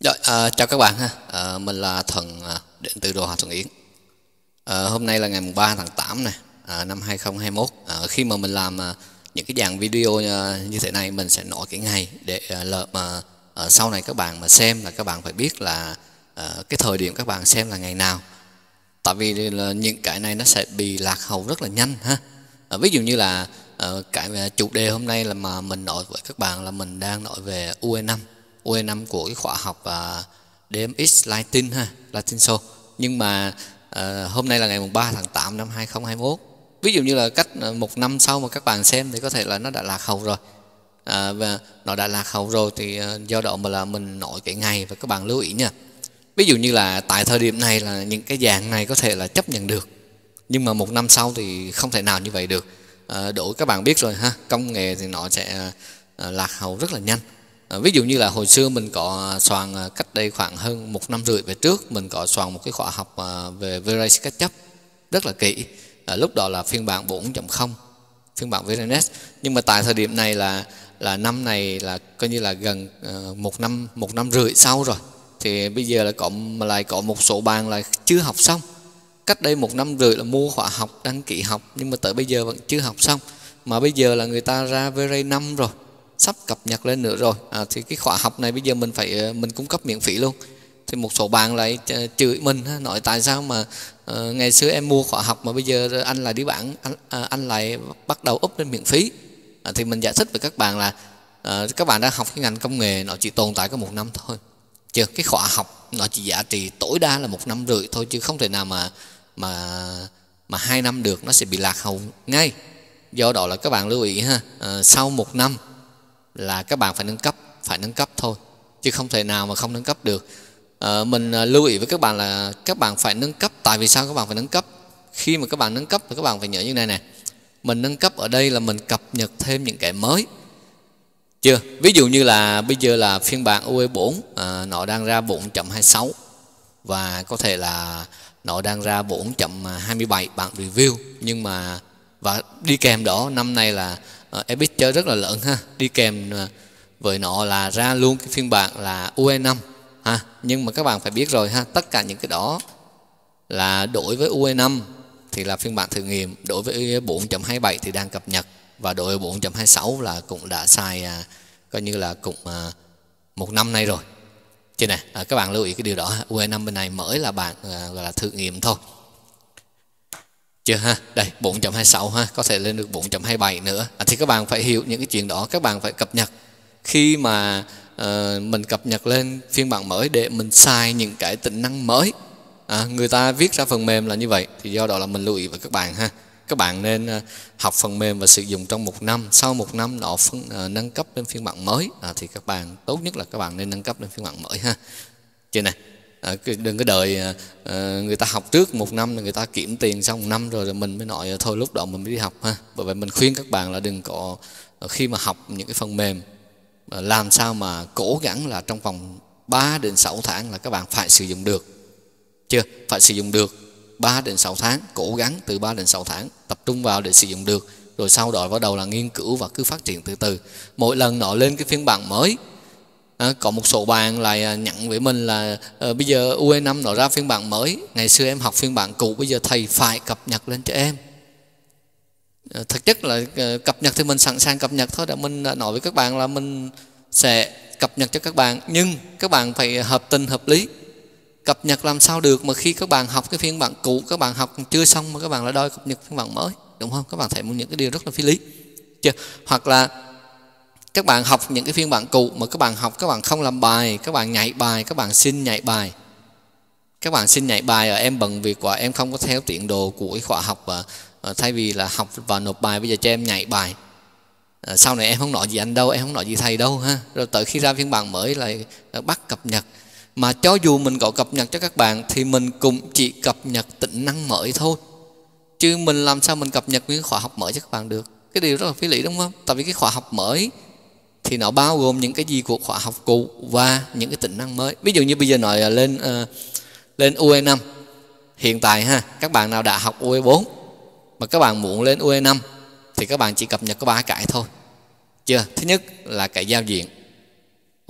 Rồi, chào các bạn ha. Mình là Thuận, đến từ Đồ Hòa Thuận Yến. Hôm nay là ngày mùng 3 tháng 8 này, năm 2021. Khi mà mình làm những cái dạng video như thế này, mình sẽ nói cái ngày để lỡ mà sau này các bạn mà xem là các bạn phải biết là cái thời điểm các bạn xem là ngày nào. Tại vì là những cái này nó sẽ bị lạc hậu rất là nhanh ha. Ví dụ như là cái chủ đề hôm nay là mà mình nói với các bạn là mình đang nói về UE5 của cái khóa học DMX Latin ha, Latin Show. Nhưng mà hôm nay là ngày mùng 3 tháng 8 năm 2021. Ví dụ như là cách một năm sau mà các bạn xem thì có thể là nó đã lạc hậu rồi. Và nó đã lạc hậu rồi thì do đó mà là mình nói cái ngày và các bạn lưu ý nha. Ví dụ như là tại thời điểm này là những cái dạng này có thể là chấp nhận được, nhưng mà một năm sau thì không thể nào như vậy được. Đối các bạn biết rồi ha, công nghệ thì nó sẽ lạc hậu rất là nhanh. Ví dụ như là hồi xưa mình có soạn cách đây khoảng hơn 1 năm rưỡi về trước, mình có soạn một cái khóa học về V-Ray SketchUp rất là kỹ. Lúc đó là phiên bản 4.0, phiên bản VRNet. Nhưng mà tại thời điểm này là năm này là coi như là gần 1 năm rưỡi sau rồi, thì bây giờ là lại có một số bạn là chưa học xong. Cách đây 1 năm rưỡi là mua khóa học, đăng ký học, nhưng mà tới bây giờ vẫn chưa học xong. Mà bây giờ là người ta ra V-Ray 5 rồi, sắp cập nhật lên nữa rồi. Thì cái khóa học này bây giờ mình cung cấp miễn phí luôn. Thì một số bạn lại chửi mình, nói tại sao mà ngày xưa em mua khóa học mà bây giờ anh lại đi bán, anh lại bắt đầu up lên miễn phí. Thì mình giải thích với các bạn là các bạn đang học cái ngành công nghệ nó chỉ tồn tại có 1 năm thôi. Chứ cái khóa học nó chỉ giá trị tối đa là 1 năm rưỡi thôi, chứ không thể nào mà 2 năm được, nó sẽ bị lạc hậu ngay. Do đó là các bạn lưu ý ha, sau 1 năm là các bạn phải nâng cấp thôi, chứ không thể nào mà không nâng cấp được. Mình lưu ý với các bạn là các bạn phải nâng cấp. Tại vì sao các bạn phải nâng cấp? Khi mà các bạn nâng cấp thì các bạn phải nhớ như này này, mình nâng cấp ở đây là mình cập nhật thêm những cái mới. Chưa? Ví dụ như là bây giờ là phiên bản UE4, nó đang ra 4.26 và có thể là nó đang ra 4.27 bản review. Nhưng mà và đi kèm đó năm nay là Epic chơi rất là lớn ha, đi kèm với nó là ra luôn cái phiên bản là UE5 ha. Nhưng mà các bạn phải biết rồi ha, tất cả những cái đó là đối với UE5 thì là phiên bản thử nghiệm, đối với 4.27 thì đang cập nhật, và đối với 4.26 là cũng đã xài coi như là cũng 1 năm nay rồi. Chứ này, các bạn lưu ý cái điều đó. UE5 bên này mới là bạn gọi là thử nghiệm thôi. Chưa ha? Đây 4.26 ha, có thể lên được 4.27 nữa. Thì các bạn phải hiểu những cái chuyện đó, các bạn phải cập nhật. Khi mà mình cập nhật lên phiên bản mới để mình xài những cái tính năng mới, người ta viết ra phần mềm là như vậy, thì do đó là mình lưu ý với các bạn ha. Các bạn nên học phần mềm và sử dụng trong 1 năm. Sau 1 năm nó nâng cấp lên phiên bản mới, thì các bạn tốt nhất là các bạn nên nâng cấp lên phiên bản mới ha. Chứ này, đừng có đợi người ta học trước 1 năm rồi người ta kiếm tiền xong 1 năm rồi mình mới nói thôi lúc đó mình mới đi học ha. Bởi vậy mình khuyên các bạn là đừng có khi mà học những cái phần mềm, làm sao mà cố gắng là trong vòng 3 đến 6 tháng là các bạn phải sử dụng được. Chưa? Phải sử dụng được 3 đến 6 tháng, cố gắng từ 3 đến 6 tháng tập trung vào để sử dụng được. Rồi sau đó bắt đầu là nghiên cứu và cứ phát triển từ từ. Mỗi lần nó lên cái phiên bản mới, có một số bạn lại nhận với mình là bây giờ UE5 nó ra phiên bản mới, ngày xưa em học phiên bản cũ, bây giờ thầy phải cập nhật lên cho em. Thực chất là cập nhật thì mình sẵn sàng cập nhật thôi. Mình đã nói với các bạn là mình sẽ cập nhật cho các bạn, nhưng các bạn phải hợp tình hợp lý. Cập nhật làm sao được mà khi các bạn học cái phiên bản cũ, các bạn học chưa xong mà các bạn lại đòi cập nhật phiên bản mới, đúng không? Các bạn thấy những cái điều rất là phi lý. Hoặc là các bạn học những cái phiên bản cũ mà các bạn học, các bạn không làm bài, các bạn nhảy bài, các bạn xin nhảy bài. Các bạn xin nhảy bài, em bận việc quá, em không có theo tiến độ của cái khóa học, thay vì là học và nộp bài, bây giờ cho em nhảy bài. Sau này em không nói gì anh đâu, em không nói gì thầy đâu ha. Rồi tới khi ra phiên bản mới lại bắt cập nhật. Mà cho dù mình có cập nhật cho các bạn thì mình cũng chỉ cập nhật tính năng mới thôi, chứ mình làm sao mình cập nhật những khóa học mới cho các bạn được. Cái điều rất là phi lý, đúng không? Tại vì cái khóa học mới thì nó bao gồm những cái gì của khóa học cũ và những cái tính năng mới. Ví dụ như bây giờ nói là lên UE5 hiện tại ha, các bạn nào đã học UE4 mà các bạn muốn lên UE5 thì các bạn chỉ cập nhật có 3 cái thôi. Chưa? Thứ nhất là cái giao diện.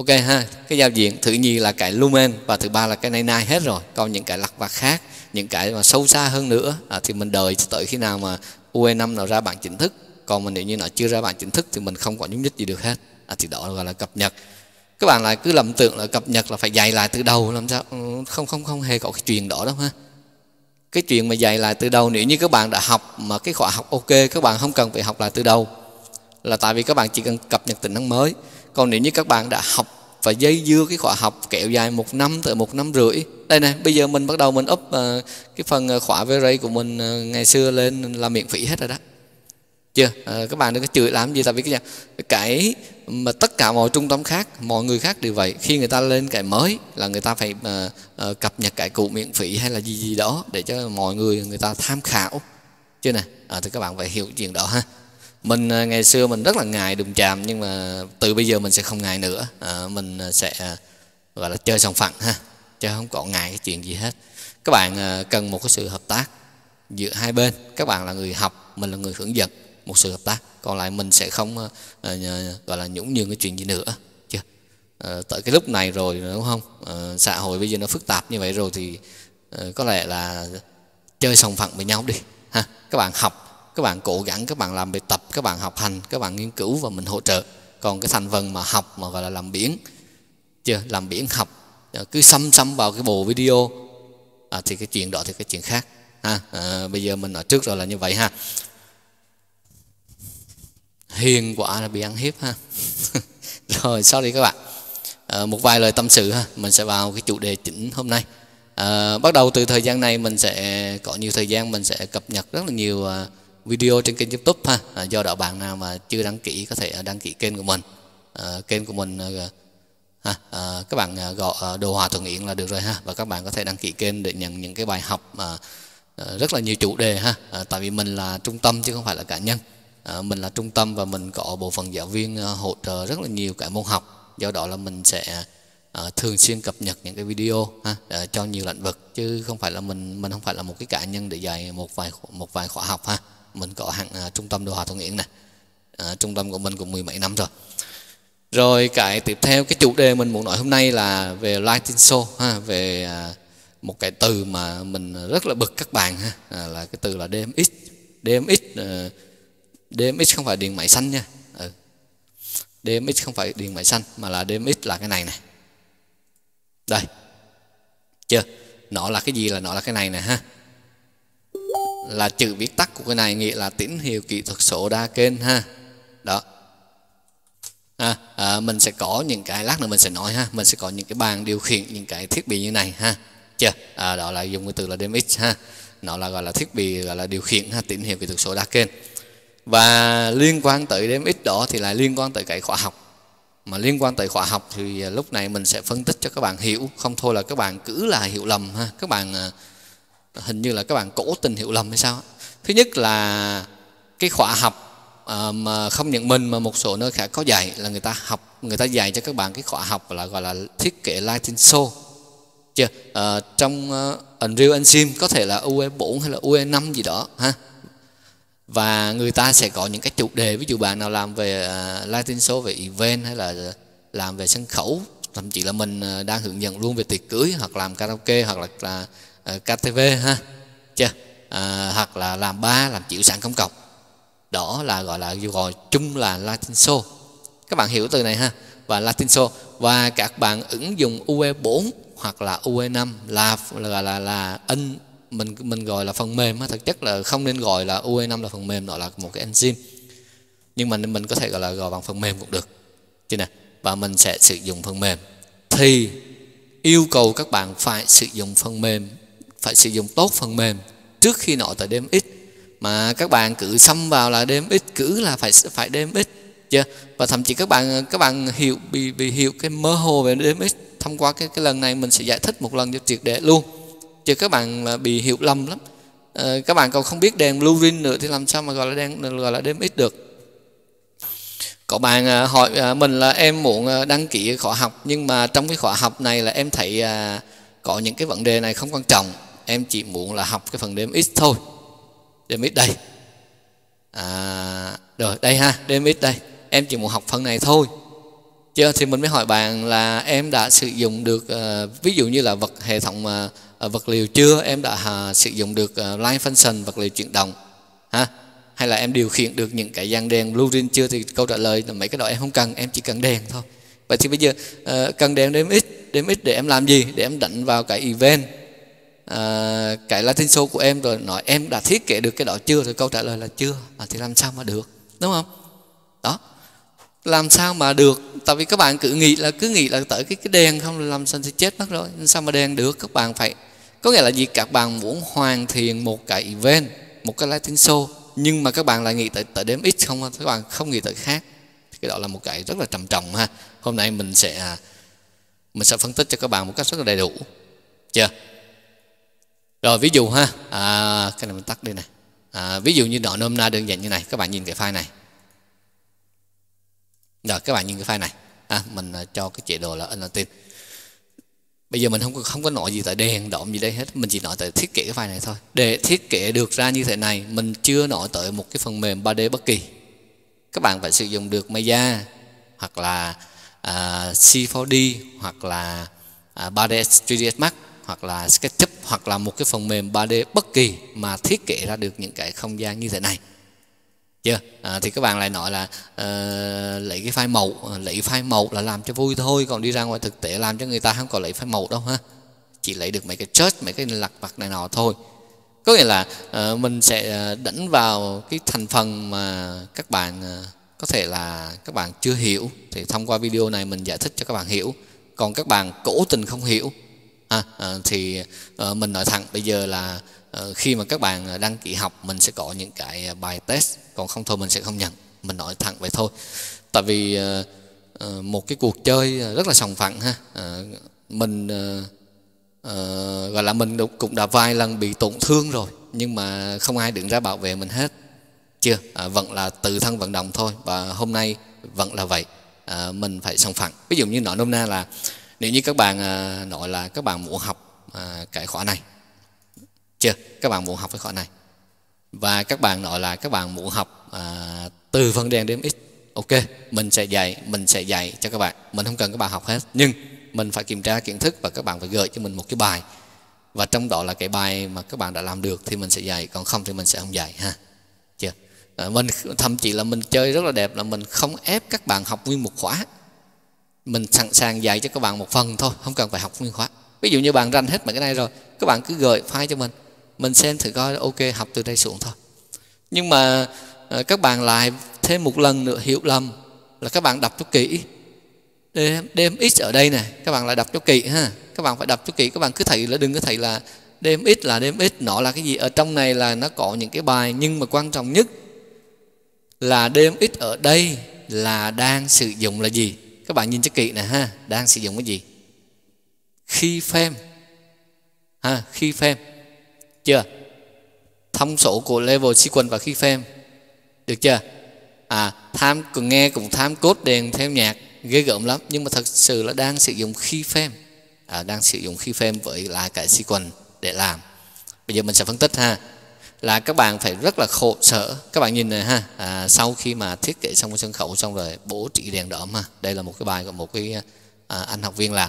Ok ha, cái giao diện thứ nhì là cái Lumen và thứ ba là cái này nai hết rồi. Còn những cái lặt vặt khác, những cái mà sâu xa hơn nữa thì mình đợi tới khi nào mà UE5 nó ra bản chính thức. Còn mà nếu như nó chưa ra bản chính thức thì mình không có nhúc nhích gì được hết. Thì đó gọi là cập nhật. Các bạn lại cứ lầm tưởng là cập nhật là phải dạy lại từ đầu, làm sao? Không hề có cái chuyện đó đâu ha. Cái chuyện mà dạy lại từ đầu, nếu như các bạn đã học mà cái khóa học ok, các bạn không cần phải học lại từ đầu, là tại vì các bạn chỉ cần cập nhật tính năng mới. Còn nếu như các bạn đã học và dây dưa cái khóa học kéo dài 1 năm tới 1 năm rưỡi, đây này, bây giờ mình bắt đầu mình up cái phần khóa V-Ray của mình ngày xưa lên là miễn phí hết rồi đó, chưa? Các bạn đừng có chửi làm gì, tại vì cái mà tất cả mọi trung tâm khác, mọi người khác đều vậy, khi người ta lên cái mới là người ta phải cập nhật cái cũ miễn phí hay là gì đó để cho mọi người ta tham khảo, chứ này. Thì các bạn phải hiểu chuyện đó ha. Mình ngày xưa mình rất là ngại đụng chạm, nhưng mà từ bây giờ mình sẽ không ngại nữa. Mình sẽ gọi là chơi sòng phẳng ha, chứ không có ngại cái chuyện gì hết. Các bạn cần một cái sự hợp tác giữa hai bên. Các bạn là người học, mình là người hướng dẫn, một sự hợp tác. Còn lại mình sẽ không gọi là nhũng nhường cái chuyện gì nữa, chưa? Tới cái lúc này rồi đúng không? Xã hội bây giờ nó phức tạp như vậy rồi thì có lẽ là chơi sòng phẳng với nhau đi ha. Các bạn học, các bạn cố gắng, các bạn làm bài tập, các bạn học hành, các bạn nghiên cứu và mình hỗ trợ. Còn cái thành phần mà học mà gọi là làm biếng, chưa? Làm biếng học, cứ xăm vào cái bộ video thì cái chuyện đó thì cái chuyện khác ha. Bây giờ mình nói trước rồi là như vậy ha. Hiền quá là bị ăn hiếp ha. Rồi sorry các bạn. Một vài lời tâm sự ha. Mình sẽ vào cái chủ đề chính hôm nay. Bắt đầu từ thời gian này mình sẽ có nhiều thời gian, mình sẽ cập nhật rất là nhiều video trên kênh YouTube ha. Do đó bạn nào mà chưa đăng ký có thể đăng ký kênh của mình. Kênh của mình các bạn gọi Đồ Hòa Thuận Yến là được rồi ha. Và các bạn có thể đăng ký kênh để nhận những cái bài học rất là nhiều chủ đề ha. Tại vì mình là trung tâm chứ không phải là cá nhân. Mình là trung tâm và mình có bộ phận giáo viên hỗ trợ rất là nhiều cái môn học. Do đó là mình sẽ thường xuyên cập nhật những cái video cho nhiều lĩnh vực, chứ không phải là mình không phải là một cái cá nhân để dạy một vài khóa học ha. Mình có hẳn trung tâm Đồ Hòa Thuận Yến này. Trung tâm của mình cũng 10 mấy năm rồi. Rồi cái tiếp theo, cái chủ đề mình muốn nói hôm nay là về lighting show ha, về một cái từ mà mình rất là bực các bạn ha, là cái từ là DMX. DMX không phải điện máy xanh nha. DMX không phải điện máy xanh mà là DMX là cái này này. Đây. Chưa? Nó là cái gì? Là nó là cái này nè ha. Là chữ viết tắt của cái này, nghĩa là tín hiệu kỹ thuật số đa kênh ha. Đó. Mình sẽ có những cái, lát nữa mình sẽ nói ha, mình sẽ có những cái bàn điều khiển những cái thiết bị như này ha. Chưa? Đó là dùng cái từ là DMX ha. Nó là gọi là thiết bị gọi là điều khiển ha, tín hiệu kỹ thuật số đa kênh. Và liên quan tới DMX đó thì là liên quan tới cái khóa học. Mà liên quan tới khóa học thì lúc này mình sẽ phân tích cho các bạn hiểu, không thôi là các bạn cứ là hiểu lầm ha. Các bạn hình như là các bạn cố tình hiểu lầm hay sao. Thứ nhất là cái khóa học mà không những mình mà một số nơi khác có dạy, là người ta dạy cho các bạn cái khóa học là gọi là thiết kế lighting show. Chưa? Trong Unreal Engine có thể là UE4 hay là UE5 gì đó ha. Và người ta sẽ có những cái chủ đề, ví dụ bạn nào làm về lighting show, về event hay là làm về sân khấu, thậm chí là mình đang hướng dẫn luôn về tiệc cưới hoặc làm karaoke hoặc là KTV ha. Chưa? Hoặc là làm bar, làm chiếu sáng công cộng. Đó là gọi chung là lighting show. Các bạn hiểu từ này ha. Và lighting show, và các bạn ứng dụng UE4 hoặc là UE5 là mình gọi là phần mềm. Thực chất là không nên gọi là UE5 là phần mềm, nó là một cái engine, nhưng mà mình có thể gọi bằng phần mềm cũng được, chứ nè. Và mình sẽ sử dụng phần mềm thì yêu cầu các bạn phải sử dụng phần mềm, phải sử dụng tốt phần mềm trước khi nói tới DMX. Mà các bạn cứ xăm vào là DMX, cứ là phải DMX chưa. Và thậm chí các bạn bị hiểu cái mơ hồ về DMX. Thông qua cái lần này mình sẽ giải thích một lần cho triệt để luôn, chứ các bạn bị hiểu lầm lắm. Các bạn còn không biết đèn blue green nữa thì làm sao mà gọi là DMX được. Có bạn hỏi mình là em muốn đăng ký khóa học, nhưng mà trong cái khóa học này là em thấy có những cái vấn đề này không quan trọng, em chỉ muốn là học cái phần DMX thôi. DMX đây. Rồi đây ha, DMX đây. Em chỉ muốn học phần này thôi. Chưa, thì mình mới hỏi bạn là em đã sử dụng được ví dụ như là hệ thống vật liệu chưa, em đã sử dụng được line function vật liệu chuyển động ha, hay là em điều khiển được những cái dàn đèn blueprint chưa, thì câu trả lời là mấy cái đó em không cần, em chỉ cần đèn thôi. Vậy thì bây giờ cần đèn DMX để em làm gì? Để em đánh vào cái event cái Latin show của em rồi nói em đã thiết kế được cái đó chưa, thì câu trả lời là chưa. Thì làm sao mà được, đúng không? Đó, làm sao mà được? Tại vì các bạn cứ nghĩ là tới cái đèn không là làm sao thì chết mất rồi. Sao mà đèn được? Các bạn phải, có nghĩa là gì? Các bạn muốn hoàn thiện một cái event, một cái lighting show, nhưng mà các bạn lại nghĩ tới DMX không, các bạn không nghĩ tới khác. Thì cái đó là một cái rất là trầm trọng ha. Hôm nay mình sẽ phân tích cho các bạn một cách rất là đầy đủ. Chưa? Rồi ví dụ ha, cái này mình tắt đi này. Ví dụ như nói nôm na đơn giản như này, các bạn nhìn cái file này. Rồi các bạn nhìn cái file này, mình cho cái chế độ là Unlatin. Bây giờ mình không có nói gì tới đèn độm gì đây hết, mình chỉ nói tới thiết kế cái file này thôi. Để thiết kế được ra như thế này, mình chưa nói tới một cái phần mềm 3D bất kỳ. Các bạn phải sử dụng được Maya hoặc là C4D hoặc là 3D 3ds Max hoặc là SketchUp hoặc là một cái phần mềm 3D bất kỳ mà thiết kế ra được những cái không gian như thế này. Chưa? Thì các bạn lại nói là lấy cái file mẫu là làm cho vui thôi, còn đi ra ngoài thực tế làm cho người ta không có lấy file mẫu đâu ha, chỉ lấy được mấy cái chart, mấy cái lặt vặt này nọ thôi. Có nghĩa là mình sẽ đánh vào cái thành phần mà các bạn có thể là các bạn chưa hiểu, thì thông qua video này mình giải thích cho các bạn hiểu. Còn các bạn cố tình không hiểu thì mình nói thẳng bây giờ là khi mà các bạn đăng ký học mình sẽ có những cái bài test, còn không thôi mình sẽ không nhận. Mình nói thẳng vậy thôi. Tại vì một cái cuộc chơi rất là sòng phẳng ha. Mình gọi là mình cũng đã vài lần bị tổn thương rồi, nhưng mà không ai đứng ra bảo vệ mình hết. Chưa? Vẫn là tự thân vận động thôi. Và hôm nay vẫn là vậy. Mình phải sòng phẳng. Ví dụ như nói nôm na là nếu như các bạn nói là các bạn muốn học cái khóa này, chưa? Các bạn muốn học cái khóa này và các bạn nói là các bạn muốn học từ phần đèn đến X, ok, mình sẽ dạy cho các bạn. Mình không cần các bạn học hết, nhưng mình phải kiểm tra kiến thức và các bạn phải gửi cho mình một cái bài, và trong đó là cái bài mà các bạn đã làm được thì mình sẽ dạy, còn không thì mình sẽ không dạy ha. Chưa? Mình thậm chí là mình chơi rất là đẹp là mình không ép các bạn học nguyên một khóa, mình sẵn sàng dạy cho các bạn một phần thôi, không cần phải học nguyên khóa. Ví dụ như bạn rành hết mấy cái này rồi, các bạn cứ gửi file cho mình xem thử coi, ok, học từ đây xuống thôi. Nhưng mà các bạn lại thêm một lần nữa hiểu lầm là các bạn đọc cho kỹ. DMX ở đây này, các bạn lại đọc cho kỹ ha. Các bạn phải đọc cho kỹ, các bạn cứ thấy là đừng có thấy là DMX nó là cái gì. Ở trong này là nó có những cái bài, nhưng mà quan trọng nhất là DMX ở đây là đang sử dụng là gì. Các bạn nhìn cho kỹ này ha, đang sử dụng cái gì? Keyframe ha, keyframe. Chưa? Thông số của level sequence và keyframe. Được chưa? Nghe cũng tham code đèn theo nhạc ghê gớm lắm, nhưng mà thật sự là đang sử dụng keyframe. Đang sử dụng keyframe với là cái sequence để làm. Bây giờ mình sẽ phân tích ha. Là các bạn phải rất là khổ sở. Các bạn nhìn này ha, sau khi mà thiết kế xong cái sân khấu xong rồi bố trí đèn đóm ha. Đây là một cái bài của một cái anh học viên làm.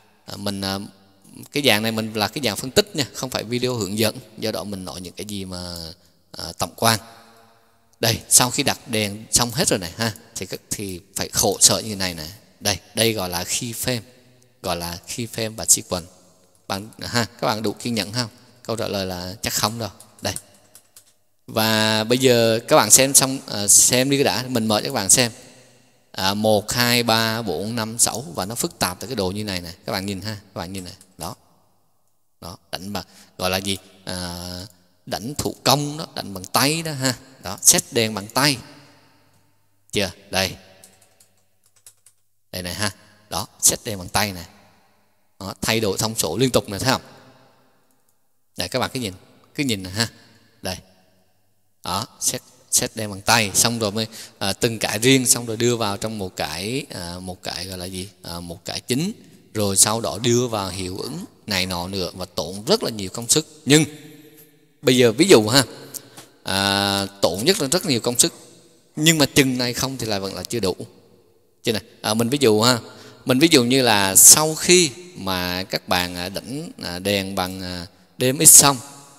Cái dạng này mình là cái dạng phân tích nha, không phải video hướng dẫn, do đó mình nói những cái gì mà tổng quan. Đây, sau khi đặt đèn xong hết rồi này ha, thì phải khổ sở như này này. Đây gọi là keyframe, và sequence. Các bạn đủ kiên nhẫn không? Câu trả lời là chắc không đâu. Đây. Và bây giờ các bạn xem xong, xem đi cái đã, mình mời các bạn xem. 1, 2, 3, 4, 5, 6 và nó phức tạp tới cái đồ như này này. Các bạn nhìn ha, các bạn nhìn này. Đó, đánh bằng gọi là gì? Đánh thủ công đó, đánh bằng tay đó ha. Đó, set đèn bằng tay. Chưa? Đây này ha. Đó, set đèn bằng tay này. Đó, thay đổi thông số liên tục này, thấy không? Đây các bạn cứ nhìn này ha. Đây. Đó, set đèn bằng tay, xong rồi mới từng cái riêng, xong rồi đưa vào trong một cái gọi là gì? Một cái chính, rồi sau đó đưa vào hiệu ứng này nọ nữa, và tốn rất là nhiều công sức. Nhưng bây giờ ví dụ ha, tốn rất nhiều công sức, nhưng mà chừng này không thì là vẫn là chưa đủ. Chứ này, mình ví dụ ha, mình ví dụ như là sau khi mà các bạn đánh đèn bằng DMX xong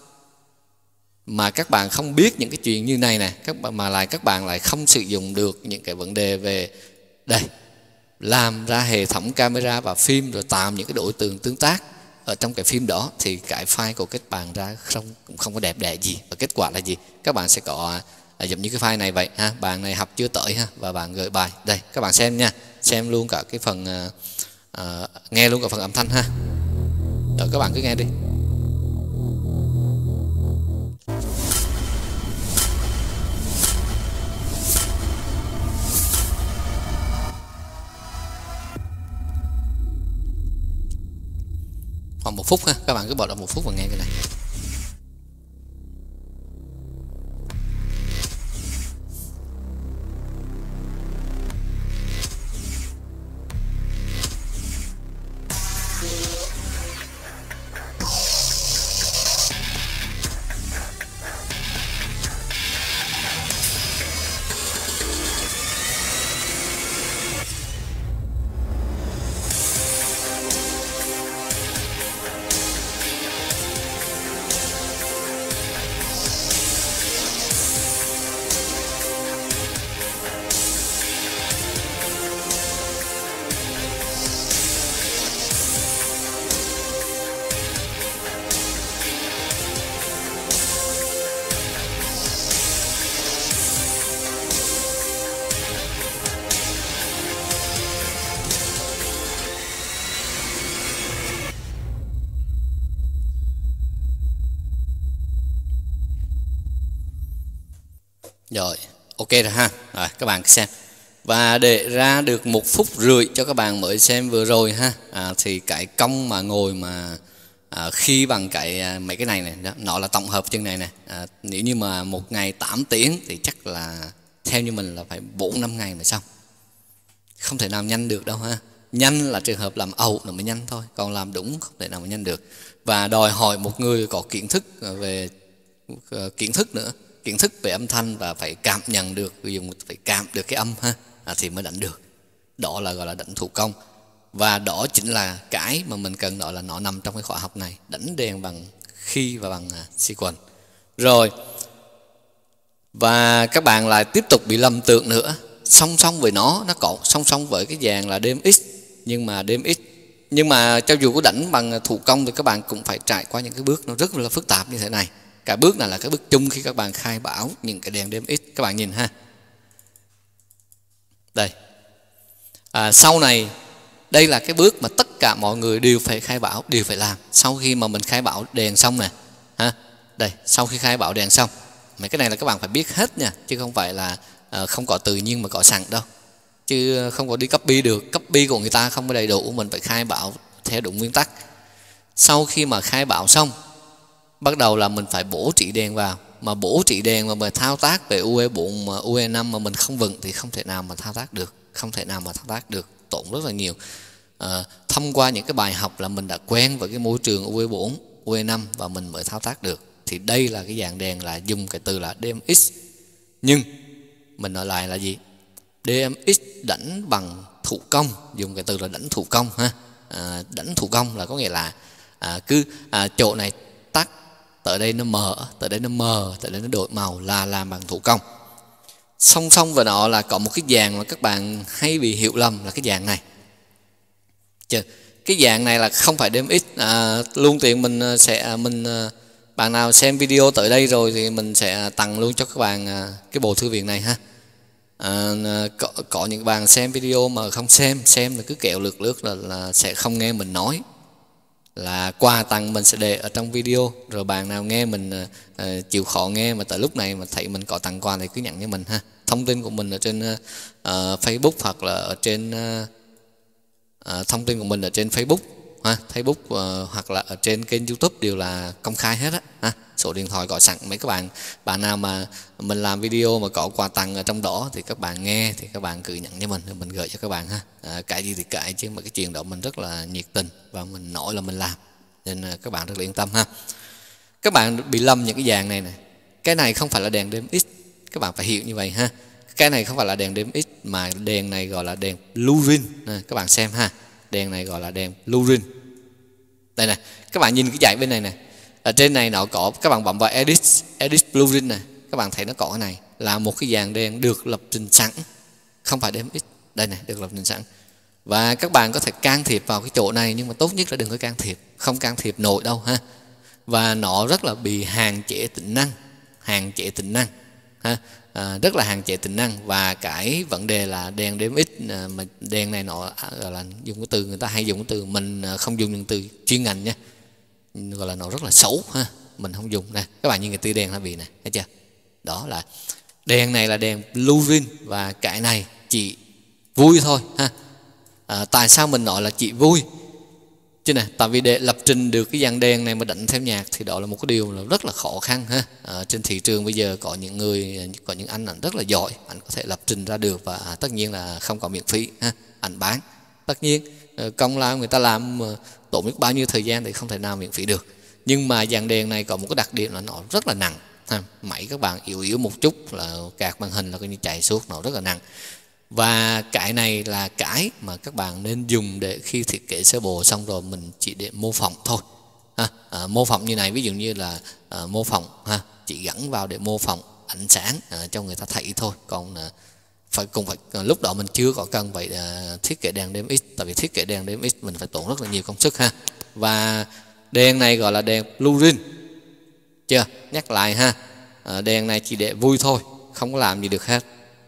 mà các bạn không biết những cái chuyện như này nè, các bạn lại không sử dụng được những cái vấn đề về đây làm ra hệ thống camera và phim, rồi tạo những cái đối tượng tương tác ở trong cái phim đó, thì cái file của các bạn ra cũng không có đẹp đẽ gì. Và kết quả là gì? Các bạn sẽ có giống như cái file này vậy ha. Bạn này học chưa tới ha, và bạn gửi bài đây, các bạn xem nha, xem luôn cả cái phần nghe luôn cả phần âm thanh ha. Rồi các bạn cứ nghe đi. Khoảng 1 phút ha, các bạn cứ bỏ ra 1 phút và nghe cái này. Rồi, ok rồi ha. Rồi các bạn xem. Và để ra được 1 phút rưỡi cho các bạn mới xem vừa rồi ha, thì cái công mà ngồi mà khi bằng mấy cái này đó, nó là tổng hợp chân này nè. Nếu như mà 1 ngày 8 tiếng thì chắc là theo như mình là phải 4-5 ngày mới xong. Không thể nào nhanh được đâu ha. Nhanh là trường hợp làm ẩu nó mới nhanh thôi, còn làm đúng không thể nào mà nhanh được. Và đòi hỏi một người có kiến thức về kiến thức về âm thanh và phải cảm nhận được, phải cảm được cái âm ha, thì mới đánh được. Đó là gọi là đánh thủ công. Và đó chính là cái mà mình cần nói là nó nằm trong cái khóa học này, đánh đèn bằng khi và bằng sequence. Rồi, và các bạn lại tiếp tục bị lầm tưởng nữa. Song song với nó có song song với cái dàn là DMX, nhưng mà cho dù có đánh bằng thủ công thì các bạn cũng phải trải qua những cái bước nó rất là phức tạp như thế này. Cái bước này là cái bước chung khi các bạn khai bảo những cái đèn DMX. Các bạn nhìn ha, đây, sau này đây là cái bước mà tất cả mọi người đều phải khai bảo, đều phải làm sau khi mà mình khai bảo đèn xong nè ha. Đây, sau khi khai bảo đèn xong, mấy cái này là các bạn phải biết hết nha, chứ không phải là không có tự nhiên mà có sẵn đâu, chứ không có đi copy được. Copy của người ta không có đầy đủ, mình phải khai bảo theo đúng nguyên tắc. Sau khi mà khai bảo xong, bắt đầu là mình phải bổ trị đèn vào. Mà bổ trị đèn mà mình thao tác về UE4 mà UE5 mà mình không vững thì không thể nào mà thao tác được, tốn rất là nhiều. Thông qua những cái bài học là mình đã quen với cái môi trường UE4, UE5 và mình mới thao tác được. Thì đây là cái dạng đèn là dùng cái từ là DMX. Nhưng mình nói lại là gì? DMX đánh bằng thủ công, dùng cái từ là đánh thủ công ha. Đánh thủ công là có nghĩa là chỗ này tắt, tới đây nó mở, tới đây nó mờ, tới đây nó đổi màu là làm bằng thủ công. Song song với nó là có một cái dạng mà các bạn hay bị hiểu lầm là cái dạng này. Cái dạng này là không phải DMX. Luôn tiện bạn nào xem video tới đây rồi thì mình sẽ tặng luôn cho các bạn cái bộ thư viện này ha. Có những bạn xem video mà không xem là cứ kẹo lướt là sẽ không nghe mình nói, là quà tặng mình sẽ để ở trong video. Rồi bạn nào nghe mình chịu khó nghe mà tới lúc này mà thấy mình có tặng quà thì cứ nhận cho mình ha. Thông tin của mình ở trên Facebook hoặc là ở trên thông tin của mình ở trên Facebook ha, hoặc là ở trên kênh YouTube đều là công khai hết á. Số điện thoại có sẵn. Mấy các bạn nào mà mình làm video mà có quà tặng ở trong đó thì các bạn nghe thì các bạn cứ nhận cho mình gửi cho các bạn ha. Cái gì thì cái, chứ mà cái chuyện đó mình rất là nhiệt tình và mình nói là mình làm, nên các bạn rất là yên tâm ha. Các bạn bị lầm những cái dạng này nè. Cái này không phải là đèn DMX, các bạn phải hiểu như vậy ha. Cái này không phải là đèn DMX, mà đèn này gọi là đèn Lurin. Các bạn xem ha, đèn này gọi là đèn Lurin. Đây này, các bạn nhìn cái dãy bên này này, ở trên này nó có, các bạn bấm vào edit Lurin này, các bạn thấy nó có cái này là một cái dàn đèn được lập trình sẵn, không phải DMX. Đây này, được lập trình sẵn. Và các bạn có thể can thiệp vào cái chỗ này, nhưng mà tốt nhất là đừng có can thiệp, không can thiệp nổi đâu ha. Và nó rất là bị hạn chế tính năng, ha. Rất là hạn chế tính năng. Và cái vấn đề là đèn DMX mà đèn này nó gọi là dùng cái từ, người ta hay dùng cái từ, mình không dùng những từ chuyên ngành nha, gọi là nó rất là xấu ha, mình không dùng. Nè, các bạn nhìn cái tia đèn nó bị này, thấy chưa? Đó là đèn này là đèn Lurin, và cái này chỉ vui thôi ha. Tại sao mình nói là chỉ vui chứ nè? Tại vì để lập trình được cái dàn đèn này mà đánh theo nhạc thì đó là một cái điều là rất là khó khăn ha. Trên thị trường bây giờ có những anh rất là giỏi, anh có thể lập trình ra được, và tất nhiên là không có miễn phí ha, anh bán. Tất nhiên công lao người ta làm tốn biết bao nhiêu thời gian thì không thể nào miễn phí được. Nhưng mà dàn đèn này có một cái đặc điểm là nó rất là nặng ha. Máy các bạn yếu một chút là card màn hình là coi như chạy suốt, nó rất là nặng. Và cái này là cái mà các bạn nên dùng để khi thiết kế sơ bộ xong rồi mình chỉ để mô phỏng thôi ha. Mô phỏng như này, ví dụ như là mô phỏng ha, chỉ gắn vào để mô phỏng ánh sáng cho người ta thấy thôi. Còn phải lúc đó mình chưa có cần phải thiết kế đèn DMX, tại vì thiết kế đèn DMX mình phải tốn rất là nhiều công sức ha. Và đèn này gọi là đèn Lurin chưa, nhắc lại ha. Đèn này chỉ để vui thôi, không có làm gì được hết.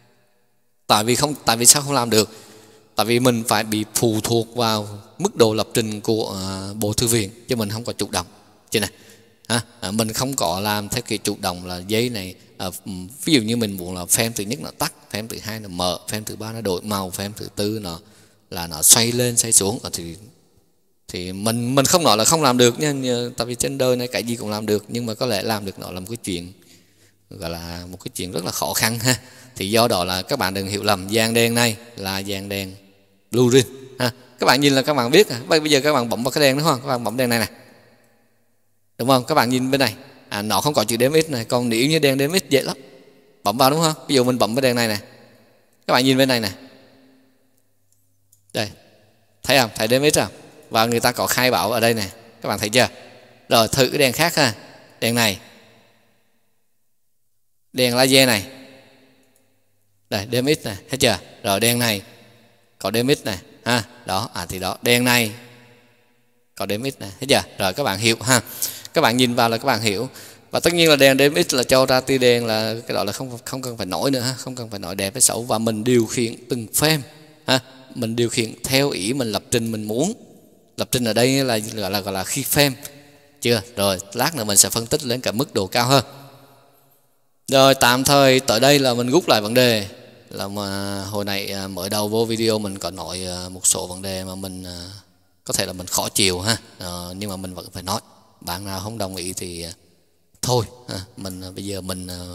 Tại vì sao không làm được? Tại vì mình phải bị phụ thuộc vào mức độ lập trình của Bộ Thư viện, chứ mình không có chủ động chứ này ha. Mình không có làm theo kiểu chủ động là dây này ví dụ như mình muốn là frame thứ nhất nó tắt, frame thứ hai là mở, frame thứ ba nó đổi màu, frame thứ tư nó xoay lên xoay xuống, thì mình không nói là không làm được nha. Tại vì trên đời này cái gì cũng làm được, nhưng mà có lẽ làm được nó là một cái chuyện gọi là một cái chuyện rất là khó khăn ha. Thì do đó là các bạn đừng hiểu lầm, dàn đèn này là dàn đèn Lurin ha. Các bạn nhìn là các bạn biết. Bây giờ các bạn bấm vào cái đèn đúng không? Các bạn bấm đèn này nè, đúng không? Các bạn nhìn bên này, nó không có chữ DMX này. Còn nếu như đèn DMX dễ lắm, bấm vào đúng không? Ví dụ mình bấm cái đèn này nè, các bạn nhìn bên này nè, đây, thấy không? Thấy DMX không? Và người ta có khai báo ở đây nè, các bạn thấy chưa? Rồi thử cái đèn khác ha. Đèn này, đèn laser này, đây DMX này, thấy chưa? Rồi đèn này có DMX này ha. Đó, thì đó, đèn này có DMX này, thấy chưa? Rồi các bạn hiểu ha. Các bạn nhìn vào là các bạn hiểu. Và tất nhiên là đèn DMX là cho ra tia đèn là cái đó là không cần phải nói nữa ha, không cần phải nói đẹp hay xấu. Và mình điều khiển từng frame ha, mình điều khiển theo ý mình lập trình mình muốn. Lập trình ở đây là gọi là khi frame chưa? Rồi lát nữa mình sẽ phân tích lên cả mức độ cao hơn. Rồi tạm thời tới đây là mình rút lại vấn đề là mà hồi nãy mở đầu vô video mình có nói một số vấn đề mà mình có thể là mình khó chịu ha, nhưng mà mình vẫn phải nói. Bạn nào không đồng ý thì thôi ha. Bây giờ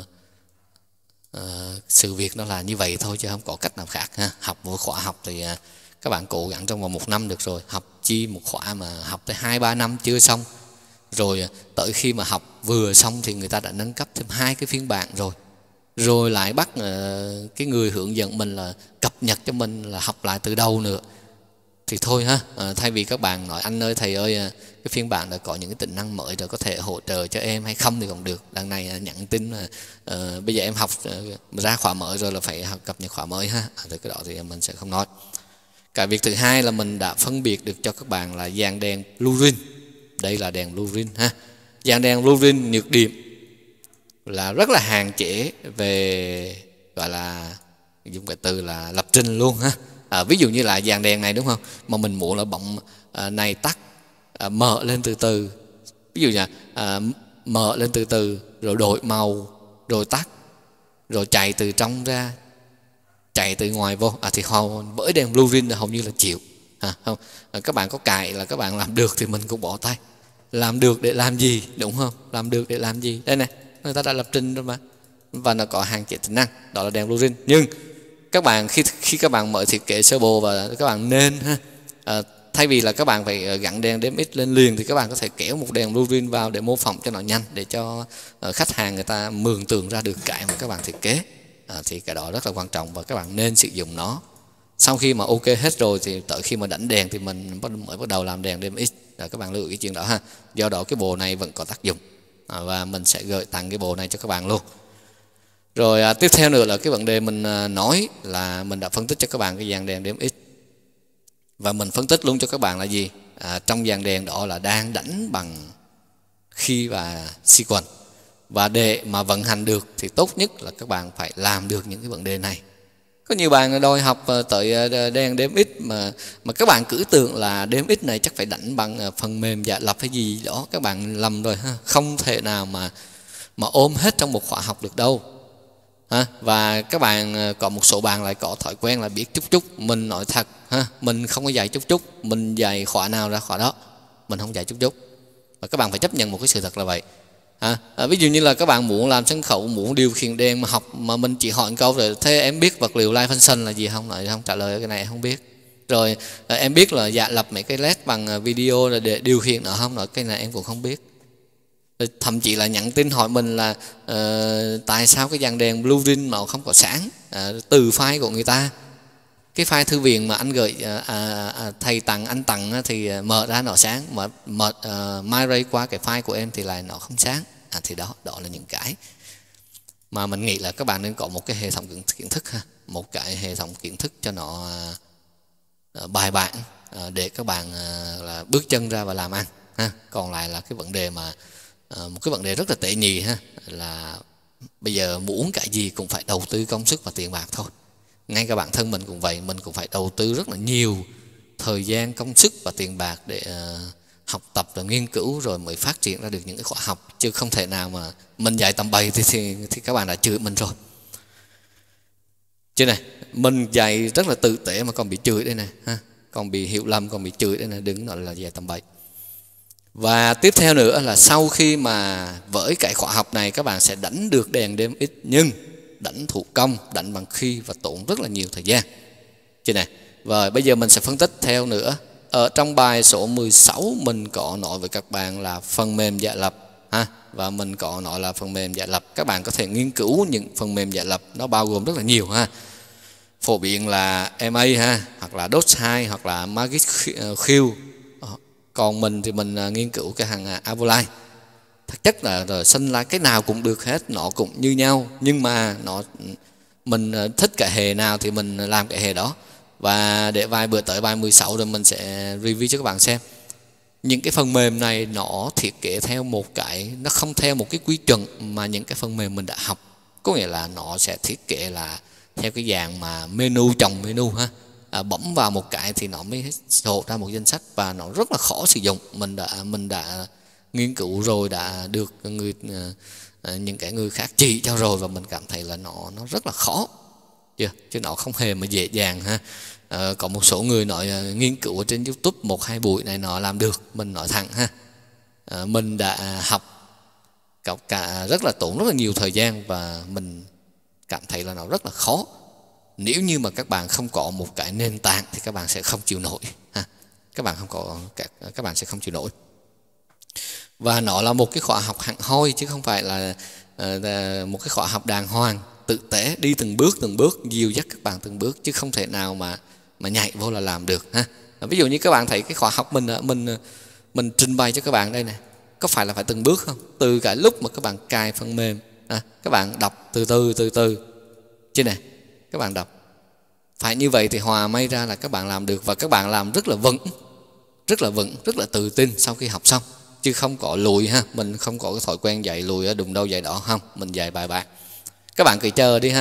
sự việc nó là như vậy thôi, chứ không có cách nào khác ha. Học một khóa học thì các bạn cố gắng trong vòng 1 năm được rồi. Học chi một khóa mà học tới 2-3 năm chưa xong, rồi tới khi mà học vừa xong thì người ta đã nâng cấp thêm 2 cái phiên bản rồi lại bắt cái người hướng dẫn mình là cập nhật cho mình là học lại từ đầu nữa. Thì thôi ha, thay vì các bạn nói anh ơi thầy ơi cái phiên bản đã có những cái tính năng mới rồi, có thể hỗ trợ cho em hay không thì còn được. Đằng này nhắn tin là bây giờ em học ra khóa mới rồi là phải học cập nhật khóa mới ha. Rồi cái đó thì mình sẽ không nói. Cái việc thứ hai là mình đã phân biệt được cho các bạn là dàn đèn Lurin. Đây là đèn Lurin ha. Dàn đèn Lurin nhược điểm là rất là hạn chế về, gọi là dùng cái từ là lập trình luôn ha. Ví dụ như là dàn đèn này đúng không, mà mình muốn là bấm này tắt, mở lên từ từ, ví dụ như mở lên từ từ rồi đổi màu rồi tắt, rồi chạy từ trong ra, chạy từ ngoài vô, thì với đèn Lurin là hầu như là chịu không. Các bạn có cài là các bạn làm được thì mình cũng bỏ tay. Làm được để làm gì, đúng không? Làm được để làm gì? Đây này, người ta đã lập trình rồi mà. Và nó có hạn chế tính năng, đó là đèn Lurin. Nhưng các bạn khi các bạn mở thiết kế sơ bộ và các bạn nên thay vì là các bạn phải gắn đèn DMX lên liền thì các bạn có thể kéo một đèn Lurin vào để mô phỏng cho nó nhanh, để cho khách hàng người ta mường tượng ra được cái mà các bạn thiết kế thì cái đó rất là quan trọng và các bạn nên sử dụng nó. Sau khi mà ok hết rồi thì tới khi mà đánh đèn thì mình mới bắt đầu làm đèn DMX. Các bạn lưu ý cái chuyện đó ha. Do đó cái bộ này vẫn có tác dụng, và mình sẽ gửi tặng cái bộ này cho các bạn luôn. Rồi tiếp theo nữa là cái vấn đề mình nói là mình đã phân tích cho các bạn cái dàn đèn DMX, và mình phân tích luôn cho các bạn là gì. Trong dàn đèn đó là đang đánh bằng khi và sequence, và để mà vận hành được thì tốt nhất là các bạn phải làm được những cái vấn đề này. Có nhiều bạn đòi học tới đèn DMX mà các bạn cứ tưởng là DMX này chắc phải đánh bằng phần mềm giả lập hay gì đó, các bạn lầm rồi ha. Không thể nào mà ôm hết trong một khóa học được đâu ha. Và các bạn có một số bạn lại có thói quen là biết chút chút. Mình nói thật ha, mình không có dạy chút chút, mình dạy khóa nào ra khóa đó, mình không dạy chút chút. Và các bạn phải chấp nhận một cái sự thật là vậy. Ví dụ như là các bạn muốn làm sân khấu, muốn điều khiển đèn mà học mà mình chỉ hỏi một câu rồi thế em biết vật liệu live function là gì không? Nói không, trả lời cái này không biết. Rồi em biết là giả lập mấy cái led bằng video là để điều khiển nó không? Nói cái này em cũng không biết. Rồi thậm chí là nhắn tin hỏi mình là tại sao cái dàn đèn blueprint nó không có sáng từ file của người ta. Cái file thư viện mà anh gửi thầy tặng anh tặng thì mở ra nó sáng, mà migrate qua cái file của em thì lại nó không sáng. Thì đó là những cái mà mình nghĩ là các bạn nên có một cái hệ thống kiến thức ha, một cái hệ thống kiến thức cho nó bài bản để các bạn là bước chân ra và làm ăn ha. Còn lại là cái vấn đề mà một cái vấn đề rất là tệ nhì ha, là bây giờ muốn cái gì cũng phải đầu tư công sức và tiền bạc thôi. Ngay cả bản thân mình cũng vậy, mình cũng phải đầu tư rất là nhiều thời gian, công sức và tiền bạc để học tập và nghiên cứu rồi mới phát triển ra được những cái khóa học. Chứ không thể nào mà mình dạy tầm bậy thì các bạn đã chửi mình rồi. Chứ này, mình dạy rất là tử tế mà còn bị chửi đây này ha, còn bị hiểu lầm, còn bị chửi đây này, đừng nói là dạy tầm bậy. Và tiếp theo nữa là sau khi mà với cái khóa học này các bạn sẽ đánh được đèn DMX, nhưng đánh thủ công, đánh bằng khi và tốn rất là nhiều thời gian. Chứ này, và bây giờ mình sẽ phân tích theo nữa. Ở trong bài số 16 mình có nói với các bạn là phần mềm giả lập ha, và mình có nói là phần mềm giả lập các bạn có thể nghiên cứu những phần mềm giả lập, nó bao gồm rất là nhiều ha. Phổ biến là MA ha, hoặc là DOS2 hoặc là Magic Q. Còn mình thì mình nghiên cứu cái hàng Avoline. Thực chất là rồi sinh ra cái nào cũng được hết, nó cũng như nhau, nhưng mà mình thích cái hệ nào thì mình làm cái hệ đó. Và để vài bữa tới bài 16 rồi mình sẽ review cho các bạn xem. Những cái phần mềm này nó thiết kế theo một cái, nó không theo một cái quy chuẩn mà những cái phần mềm mình đã học. Có nghĩa là nó sẽ thiết kế là theo cái dạng mà menu chồng menu ha. Bấm vào một cái thì nó mới lộ ra một danh sách, và nó rất là khó sử dụng. Mình đã nghiên cứu rồi, đã được những cái người khác chỉ cho rồi, và mình cảm thấy là nó rất là khó chứ nó không hề mà dễ dàng ha. Có một số người nói nghiên cứu ở trên YouTube 1-2 buổi này nó làm được, mình nói thẳng ha. Mình đã học cả rất là tốn rất là nhiều thời gian, và mình cảm thấy là nó rất là khó. Nếu như mà các bạn không có một cái nền tảng thì các bạn sẽ không chịu nổi ha. Các bạn sẽ không chịu nổi. Và nó là một cái khóa học hẳn hoi chứ không phải là một cái khóa học đàng hoàng, tử tế, đi từng bước dìu dắt các bạn từng bước, chứ không thể nào mà nhảy vô là làm được ha. Ví dụ như các bạn thấy cái khóa học mình trình bày cho các bạn đây này, có phải là phải từng bước không? Từ cái lúc mà các bạn cài phần mềm, các bạn đọc từ từ chứ này, các bạn đọc phải như vậy thì hòa may ra là các bạn làm được, và các bạn làm rất là vững, rất là tự tin sau khi học xong, chứ không có lùi ha. Mình không có cái thói quen dạy lùi ở đùng đâu dạy đó, không, mình dạy bài bản. Các bạn cứ chờ đi ha,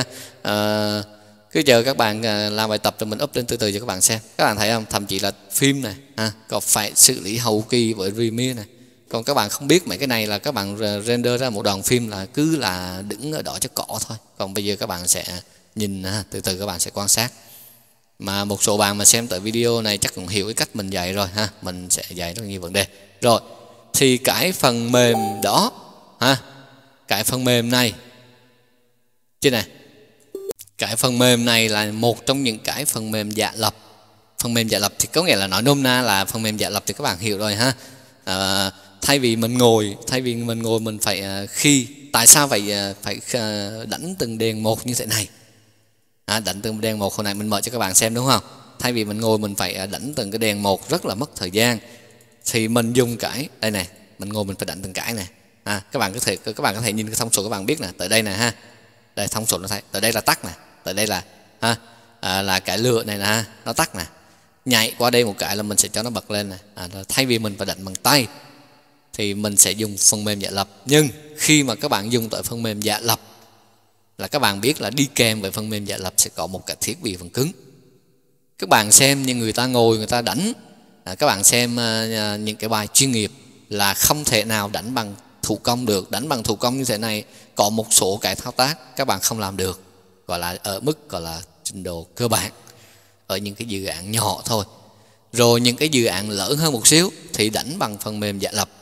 cứ chờ các bạn làm bài tập rồi mình up lên từ từ cho các bạn xem. Các bạn thấy không, thậm chí là phim này còn phải xử lý hậu kỳ với Premiere này. Còn các bạn không biết mấy cái này là các bạn render ra một đoạn phim là cứ là đứng ở đó cho cỏ thôi. Còn bây giờ các bạn sẽ nhìn từ từ, các bạn sẽ quan sát. Mà một số bạn mà xem tới video này chắc cũng hiểu cái cách mình dạy rồi ha. Mình sẽ dạy rất nhiều vấn đề. Rồi, thì cái phần mềm đó cái phần mềm này chứ này, cái phần mềm này là một trong những cái phần mềm giả lập. Phần mềm giả lập thì có nghĩa là nói nôm na là phần mềm giả lập thì các bạn hiểu rồi ha. Thay vì mình ngồi mình phải khi tại sao phải đánh từng đèn một như thế này? Đánh từng đèn một, hồi nãy mình mở cho các bạn xem đúng không? Thay vì mình ngồi mình phải đánh từng cái đèn một rất là mất thời gian, thì mình dùng cái đây này, mình ngồi mình phải đánh từng cái này. Các bạn có thể nhìn cái thông số, các bạn biết nè, tới đây nè ha, đây thông số nó thấy, tới đây là tắt nè, tới đây là cái lửa này nè, nó tắt nè, nhảy qua đây một cái là mình sẽ cho nó bật lên nè. Thay vì mình phải đánh bằng tay thì mình sẽ dùng phần mềm giả lập. Nhưng khi mà các bạn dùng tới phần mềm giả lập là các bạn biết là đi kèm với phần mềm giả lập sẽ có một cái thiết bị phần cứng. Các bạn xem như người ta ngồi người ta đánh, các bạn xem những cái bài chuyên nghiệp là không thể nào đánh bằng thủ công được. Đánh bằng thủ công như thế này có một số cái thao tác các bạn không làm được, gọi là ở mức gọi là trình độ cơ bản, ở những cái dự án nhỏ thôi. Rồi những cái dự án lớn hơn một xíu thì đánh bằng phần mềm giả lập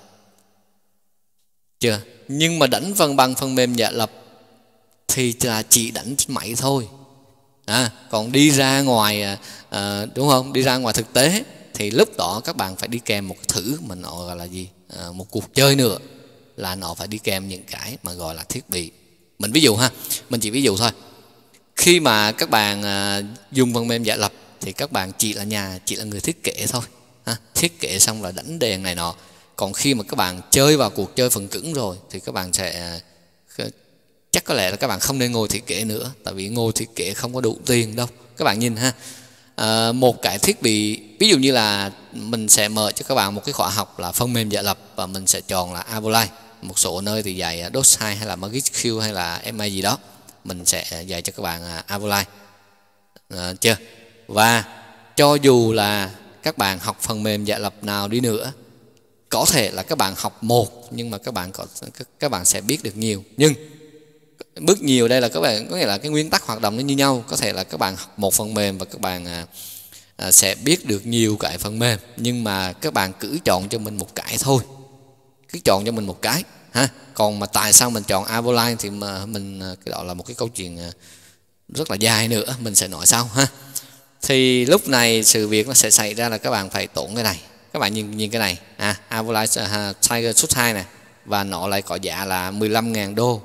chưa. Nhưng mà đánh bằng phần mềm giả lập thì là chỉ đánh máy thôi. Còn đi ra ngoài đúng không, đi ra ngoài thực tế thì lúc đó các bạn phải đi kèm một thử mà nó gọi là gì, một cuộc chơi nữa, là nó phải đi kèm những cái mà gọi là thiết bị. Mình ví dụ ha, mình chỉ ví dụ thôi. Khi mà các bạn dùng phần mềm giả lập thì các bạn chỉ là người thiết kế thôi, thiết kế xong là đánh đèn này nọ. Còn khi mà các bạn chơi vào cuộc chơi phần cứng rồi thì các bạn sẽ chắc có lẽ là các bạn không nên ngồi thiết kế nữa, tại vì ngồi thiết kế không có đủ tiền đâu. Các bạn nhìn ha, một cái thiết bị, ví dụ như là mình sẽ mở cho các bạn một cái khóa học là phần mềm giả lập, và mình sẽ chọn là Avolight. Một số nơi thì dạy DOS2 hay là MagicQ hay là MA gì đó, mình sẽ dạy cho các bạn Avolight chưa. Và cho dù là các bạn học phần mềm giả lập nào đi nữa, có thể là các bạn học một nhưng mà các bạn sẽ biết được nhiều. Nhưng bước nhiều đây là các bạn có nghĩa là cái nguyên tắc hoạt động nó như nhau. Có thể là các bạn học một phần mềm và các bạn sẽ biết được nhiều cái phần mềm, nhưng mà các bạn cứ chọn cho mình một cái thôi, cứ chọn cho mình một cái ha. Còn mà tại sao mình chọn Avolight thì mình cái đó là một cái câu chuyện rất là dài nữa, mình sẽ nói sau ha. Thì lúc này sự việc nó sẽ xảy ra là các bạn phải tốn cái này. Các bạn nhìn cái này, Avolight Tiger Suit 2 này, và nó lại có giá là 15.000 đô.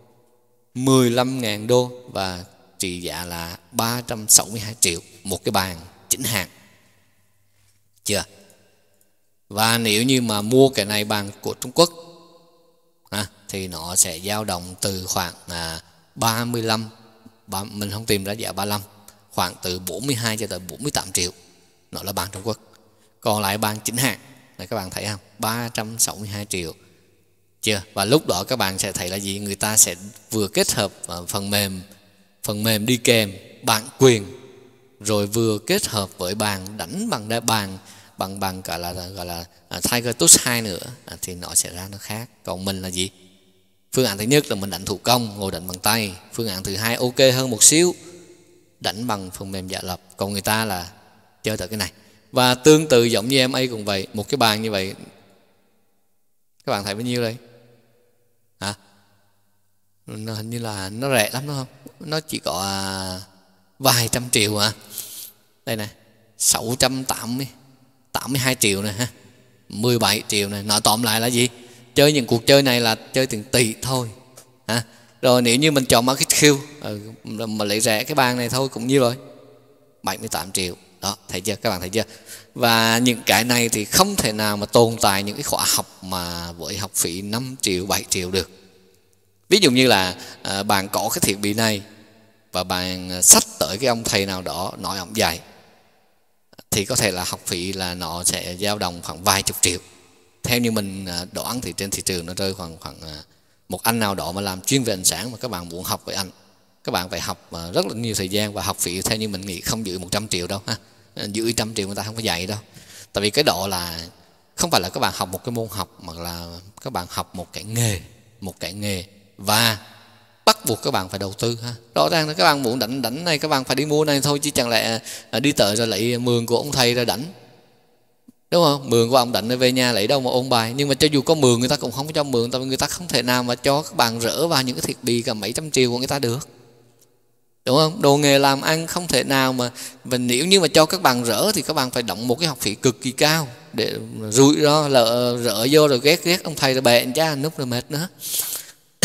15.000 đô và trị giá là 362 triệu một cái bàn chỉnh hàng chưa. Và nếu như mà mua cái này bàn của Trung Quốc thì nó sẽ dao động từ khoảng 35, mình không tìm ra giá 35, khoảng từ 42 cho tới 48 triệu. Nó là bàn Trung Quốc. Còn lại bàn chỉnh hàng này các bạn thấy không, 362 triệu chưa. Và lúc đó các bạn sẽ thấy là gì, người ta sẽ vừa kết hợp phần mềm đi kèm bản quyền, rồi vừa kết hợp với bàn đánh bằng cả là gọi là Tiger Touch 2 nữa, thì nó sẽ ra nó khác. Còn mình là gì, phương án thứ nhất là mình đánh thủ công, ngồi đánh bằng tay. Phương án thứ hai ok hơn một xíu, đánh bằng phần mềm giả lập. Còn người ta là chơi tới cái này. Và tương tự giống như MA cũng vậy, một cái bàn như vậy các bạn thấy bao nhiêu đây nó hình như là nó rẻ lắm đúng không, nó chỉ có vài trăm triệu đây này, 682 triệu này ha, 17 triệu này. Nói tóm lại là gì, chơi những cuộc chơi này là chơi tiền tỷ thôi Rồi nếu như mình chọn MagicQ mà lấy rẻ cái bàn này thôi cũng như rồi 78 triệu đó, thấy chưa, các bạn thấy chưa. Và những cái này thì không thể nào mà tồn tại những cái khóa học mà với học phí 5 triệu 7 triệu được. Ví dụ như là bạn có cái thiết bị này và bạn xách tới cái ông thầy nào đó nói ông dạy, thì có thể là học phí là nó sẽ dao động khoảng vài chục triệu. Theo như mình đoán thì trên thị trường nó rơi khoảng một anh nào đó mà làm chuyên về ánh sáng mà các bạn muốn học với anh, các bạn phải học rất là nhiều thời gian, và học phí theo như mình nghĩ không dưới 100 triệu đâu ha. Dưới 100 triệu người ta không có dạy đâu. Tại vì cái độ là không phải là các bạn học một cái môn học, mà là các bạn học một cái nghề và bắt buộc các bạn phải đầu tư ha. Rõ ràng là các bạn muốn đánh này các bạn phải đi mua này thôi, chứ chẳng lẽ đi tới rồi lấy mượn của ông thầy ra đánh, đúng không? Mượn của ông đánh về nhà lấy đâu mà ôn bài. Nhưng mà cho dù có mượn người ta cũng không có cho mượn, tại vì người ta không thể nào mà cho các bạn rỡ vào những cái thiết bị cả mấy trăm triệu của người ta được, đúng không? Đồ nghề làm ăn không thể nào mà, và nếu như mà cho các bạn rỡ thì các bạn phải đóng một cái học phí cực kỳ cao, để rủi ro là rỡ vô rồi ghét ông thầy rồi bè cha núp rồi mệt nữa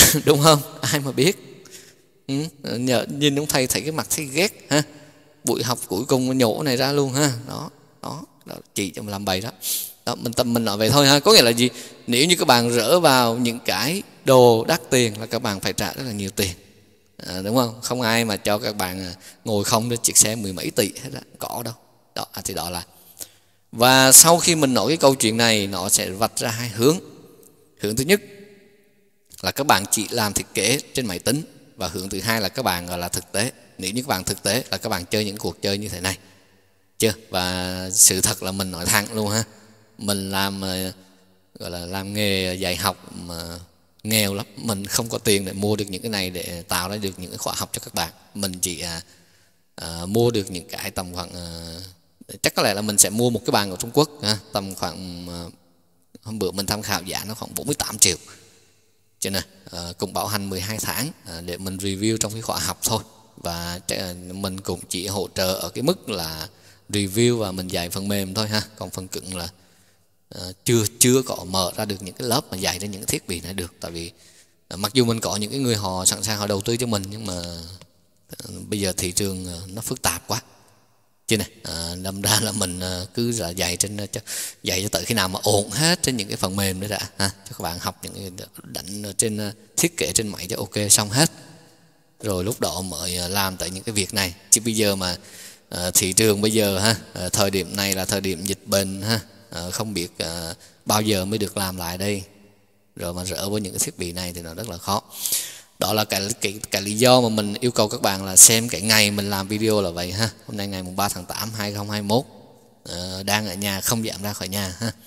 Đúng không? Ai mà biết. Nhìn ông thầy thấy cái mặt thấy ghét ha. Buổi học cuối cùng nhổ này ra luôn ha. Đó chị cho mình làm bậy đó. Đó, mình nói vậy thôi ha. Có nghĩa là gì? Nếu như các bạn rỡ vào những cái đồ đắt tiền là các bạn phải trả rất là nhiều tiền. Đúng không? Không ai mà cho các bạn ngồi không trên chiếc xe 10 mấy tỷ hết đó. Có đâu. Đó thì đó là. Và sau khi mình nói cái câu chuyện này, nó sẽ vạch ra hai hướng. Hướng thứ nhất là các bạn chỉ làm thiết kế trên máy tính, và hướng thứ hai là các bạn gọi là thực tế. Nếu như các bạn thực tế là các bạn chơi những cuộc chơi như thế này chưa. Và sự thật là mình nói thẳng luôn ha, mình làm gọi là làm nghề dạy học mà nghèo lắm, mình không có tiền để mua được những cái này để tạo ra được những cái khóa học cho các bạn. Mình chỉ mua được những cái tầm khoảng chắc có lẽ là mình sẽ mua một cái bàn của Trung Quốc tầm khoảng hôm bữa mình tham khảo giá nó khoảng 48 triệu cho nên cũng bảo hành 12 tháng để mình review trong cái khóa học thôi. Và mình cũng chỉ hỗ trợ ở cái mức là review và mình dạy phần mềm thôi ha. Còn phần cứng là chưa có mở ra được những cái lớp mà dạy ra những cái thiết bị này được. Tại vì mặc dù mình có những cái người họ sẵn sàng họ đầu tư cho mình, nhưng mà bây giờ thị trường nó phức tạp quá chứ này. Đâm ra là mình cứ là dạy cho tới khi nào mà ổn hết trên những cái phần mềm nữa đã ha, cho các bạn học những cái đánh trên thiết kế trên máy cho ok xong hết, rồi lúc đó mới làm tới những cái việc này. Chứ bây giờ mà thị trường bây giờ ha, thời điểm này là thời điểm dịch bệnh ha, không biết bao giờ mới được làm lại đây, rồi mà rỡ với những cái thiết bị này thì nó rất là khó. Đó là cái lý do mà mình yêu cầu các bạn là xem cái ngày mình làm video là vậy ha. Hôm nay ngày 3 tháng 8 2021, đang ở nhà không dám ra khỏi nhà ha.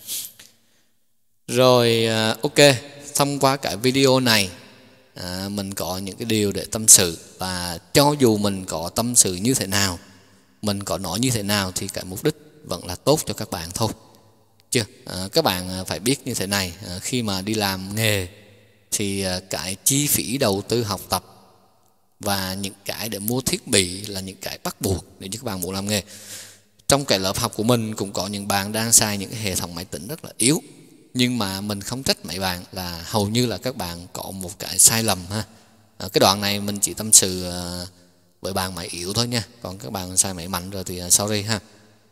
Rồi ok, thông qua cái video này mình có những cái điều để tâm sự. Và cho dù mình có tâm sự như thế nào, mình có nói như thế nào, thì cái mục đích vẫn là tốt cho các bạn thôi chưa. Các bạn phải biết như thế này, khi mà đi làm nghề thì cái chi phí đầu tư học tập và những cái để mua thiết bị là những cái bắt buộc để cho các bạn muốn làm nghề. Trong cái lớp học của mình cũng có những bạn đang xài những cái hệ thống máy tính rất là yếu, nhưng mà mình không trách mấy bạn, là hầu như là các bạn có một cái sai lầm ha. Cái đoạn này mình chỉ tâm sự với bạn máy yếu thôi nha, còn các bạn xài máy mạnh rồi thì sorry ha.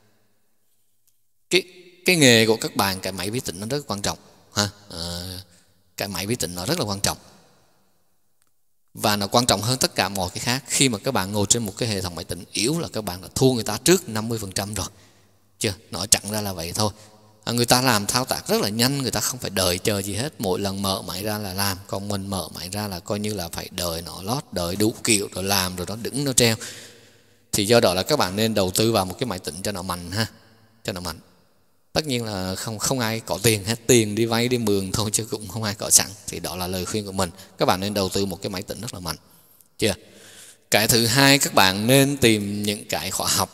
Cái nghề của các bạn, cái máy vi tính nó rất quan trọng ha. Cái máy vi tính nó rất là quan trọng, và nó quan trọng hơn tất cả mọi cái khác. Khi mà các bạn ngồi trên một cái hệ thống máy tính yếu là các bạn đã thua người ta trước 50% rồi chưa. Nói chẳng ra là vậy thôi. Người ta làm thao tác rất là nhanh, người ta không phải đợi chờ gì hết, mỗi lần mở máy ra là làm. Còn mình mở máy ra là coi như là phải đợi nó lót, đợi đủ kiểu rồi làm, rồi nó đứng nó treo. Thì do đó là các bạn nên đầu tư vào một cái máy tính cho nó mạnh ha, cho nó mạnh. Tất nhiên là không ai có tiền hết, tiền đi vay đi mượn thôi chứ cũng không ai có sẵn. Thì đó là lời khuyên của mình, các bạn nên đầu tư một cái máy tính rất là mạnh chưa. Cái thứ hai, các bạn nên tìm những cái khóa học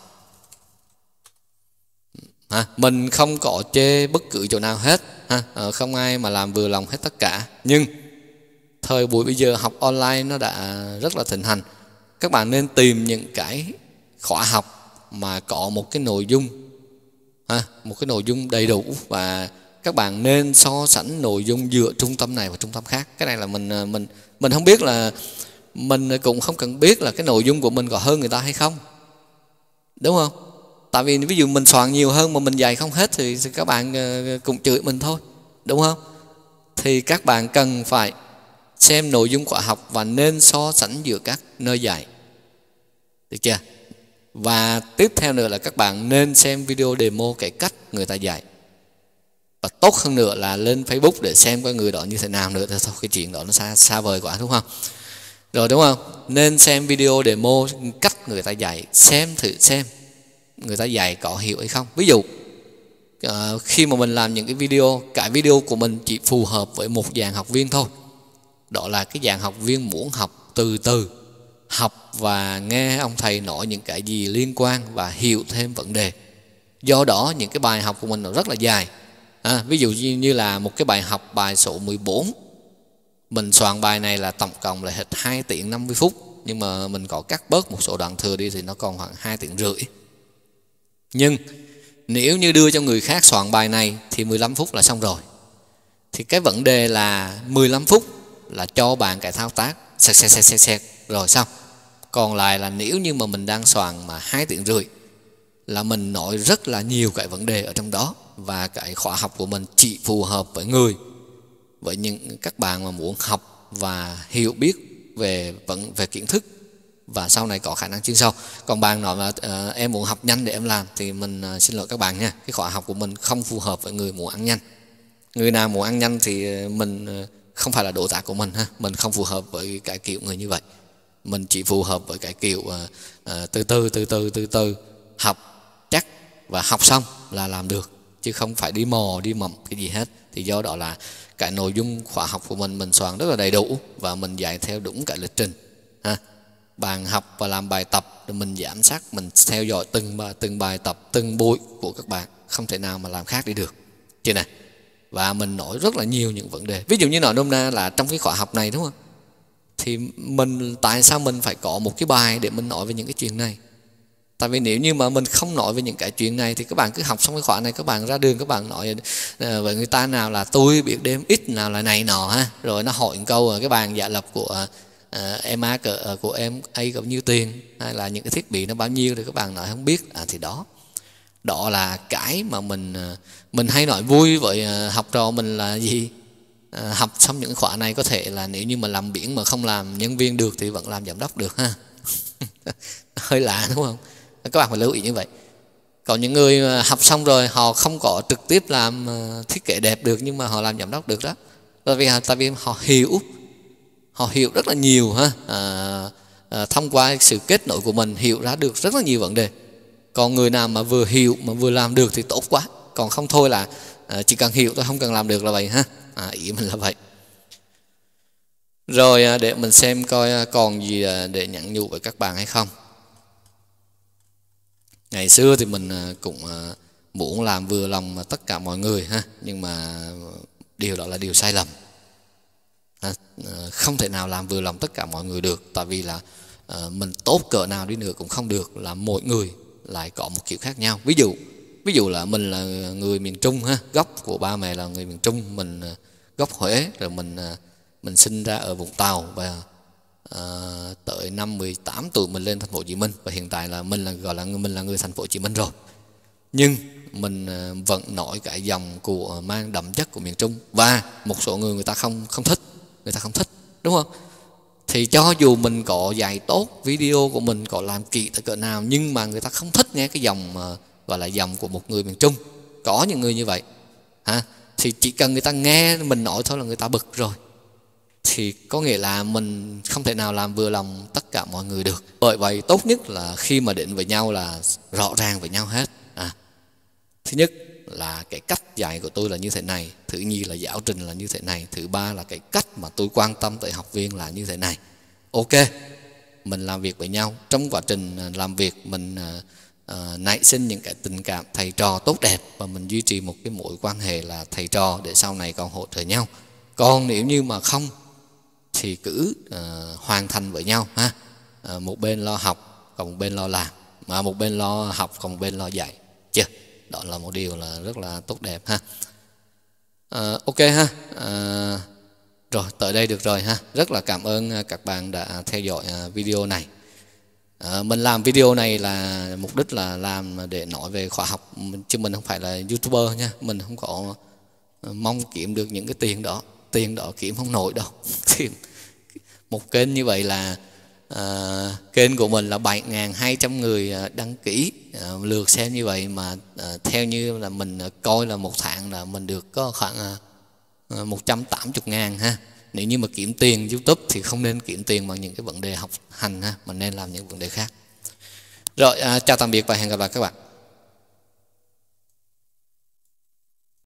ha. Mình không có chê bất cứ chỗ nào hết ha. Không ai mà làm vừa lòng hết tất cả, nhưng thời buổi bây giờ học online nó đã rất là thịnh hành. Các bạn nên tìm những cái khóa học mà có một cái nội dung một cái nội dung đầy đủ, và các bạn nên so sánh nội dung giữa trung tâm này và trung tâm khác. Cái này là mình không biết, là mình cũng không cần biết là cái nội dung của mình có hơn người ta hay không, đúng không? Tại vì ví dụ mình soạn nhiều hơn mà mình dạy không hết thì các bạn cũng chửi mình thôi, đúng không? Thì các bạn cần phải xem nội dung khóa học và nên so sánh giữa các nơi dạy, được chưa? Và tiếp theo nữa là các bạn nên xem video demo cái cách người ta dạy. Và tốt hơn nữa là lên Facebook để xem cái người đó như thế nào nữa. Thôi cái chuyện đó nó xa vời quá, đúng không? Rồi đúng không? Nên xem video demo cách người ta dạy, thử xem người ta dạy có hiểu hay không. Ví dụ khi mà mình làm những cái video của mình chỉ phù hợp với một dạng học viên thôi. Đó là cái dạng học viên muốn học từ từ, học và nghe ông thầy nói những cái gì liên quan và hiểu thêm vấn đề. Do đó những cái bài học của mình nó rất là dài. Ví dụ như là một cái bài học, bài số 14, mình soạn bài này là tổng cộng là hết 2 tiếng 50 phút, nhưng mà mình có cắt bớt một số đoạn thừa đi thì nó còn khoảng 2 tiếng rưỡi. Nhưng nếu như đưa cho người khác soạn bài này thì 15 phút là xong rồi. Thì cái vấn đề là 15 phút là cho bạn cái thao tác xẹt rồi xong. Còn lại là nếu như mà mình đang soạn mà 2 tiếng rưỡi là mình nói rất là nhiều cái vấn đề ở trong đó, và cái khóa học của mình chỉ phù hợp với những các bạn mà muốn học và hiểu biết về kiến thức và sau này có khả năng chuyên sâu. Còn bạn nói là em muốn học nhanh để em làm thì mình xin lỗi các bạn nha, cái khóa học của mình không phù hợp với người muốn ăn nhanh. Người nào muốn ăn nhanh thì mình không phải là đối tác của mình ha, mình không phù hợp với cái kiểu người như vậy. Mình chỉ phù hợp với cái kiểu từ từ học chắc và học xong là làm được, chứ không phải đi mò đi mầm cái gì hết. Thì do đó là cái nội dung khóa học của mình soạn rất là đầy đủ và mình dạy theo đúng cái lịch trình ha. Bạn học và làm bài tập rồi mình giám sát, mình theo dõi từng bài tập, từng buổi của các bạn, không thể nào mà làm khác đi được chưa này. Và mình nói rất là nhiều những vấn đề, ví dụ như nói nôm na là trong cái khóa học này đúng không, thì tại sao mình phải có một cái bài để mình nói về những cái chuyện này? Tại vì nếu như mà mình không nói về những cái chuyện này thì các bạn cứ học xong cái khóa này, các bạn ra đường các bạn nói với người ta nào là tôi biết đếm ít, nào là này nọ ha, rồi nó hỏi một câu cái bàn giả lập của em của em ấy bao nhiêu tiền, hay là những cái thiết bị nó bao nhiêu, thì các bạn nói không biết. Thì đó là cái mà mình hay nói vui với học trò mình là gì, học xong những khóa này có thể là nếu như mà làm biển mà không làm nhân viên được thì vẫn làm giám đốc được ha. Hơi lạ đúng không? Các bạn phải lưu ý như vậy. Còn những người học xong rồi họ không có trực tiếp làm thiết kế đẹp được, nhưng mà họ làm giám đốc được đó. Tại vì họ hiểu rất là nhiều ha. Thông qua sự kết nối của mình hiểu ra được rất là nhiều vấn đề. Còn người nào mà vừa hiểu mà vừa làm được thì tốt quá. Còn không thôi là chỉ cần hiểu thôi, không cần làm được là vậy ha. Ý mình là vậy. Rồi để mình xem coi còn gì để nhắn nhủ với các bạn hay không. Ngày xưa thì mình cũng muốn làm vừa lòng tất cả mọi người ha, nhưng mà điều đó là điều sai lầm. Không thể nào làm vừa lòng tất cả mọi người được, tại vì là mình tốt cỡ nào đi nữa cũng không được, là mỗi người lại có một kiểu khác nhau. Ví dụ là mình là người miền Trung ha, gốc của ba mẹ là người miền Trung, mình gốc Huế, rồi mình sinh ra ở Vũng Tàu, và tới năm 18 tuổi mình lên thành phố Hồ Chí Minh, và hiện tại là mình là người thành phố Hồ Chí Minh rồi. Nhưng mình vẫn nói cái dòng của mang đậm chất của miền Trung, và một số người ta không thích, đúng không? Thì cho dù mình có dạy tốt, video của mình có làm kỹ tới cỡ nào, nhưng mà người ta không thích nghe cái dòng gọi là dòng của một người miền Trung. Có những người như vậy ha. Thì chỉ cần người ta nghe mình nói thôi là người ta bực rồi. Thì có nghĩa là mình không thể nào làm vừa lòng tất cả mọi người được. Bởi vậy tốt nhất là khi mà đến với nhau là rõ ràng với nhau hết. Thứ nhất là cái cách dạy của tôi là như thế này, thứ nhì là giáo trình là như thế này, thứ ba là cái cách mà tôi quan tâm tới học viên là như thế này. Ok, mình làm việc với nhau, trong quá trình làm việc mình nảy sinh những cái tình cảm thầy trò tốt đẹp, và mình duy trì một cái mối quan hệ là thầy trò để sau này còn hỗ trợ nhau. Còn nếu như mà không thì cứ hoàn thành với nhau ha. Một bên lo học còn một bên lo làm, mà một bên lo học còn một bên lo dạy, chưa? Đó là một điều là rất là tốt đẹp ha. Ok ha. Rồi tới đây được rồi ha. Rất là cảm ơn các bạn đã theo dõi video này. Mình làm video này là mục đích là làm để nói về khóa học, chứ mình không phải là YouTuber nha. Mình không có mong kiếm được những cái tiền đó kiếm không nổi đâu. Một kênh như vậy là kênh của mình là 7.200 người đăng ký lượt xem như vậy, mà theo như là mình coi là một tháng là mình được có khoảng 180.000 ha. Nếu như mà kiếm tiền YouTube thì không nên kiếm tiền bằng những cái vấn đề học hành ha, mà nên làm những vấn đề khác. Rồi chào tạm biệt và hẹn gặp lại các bạn.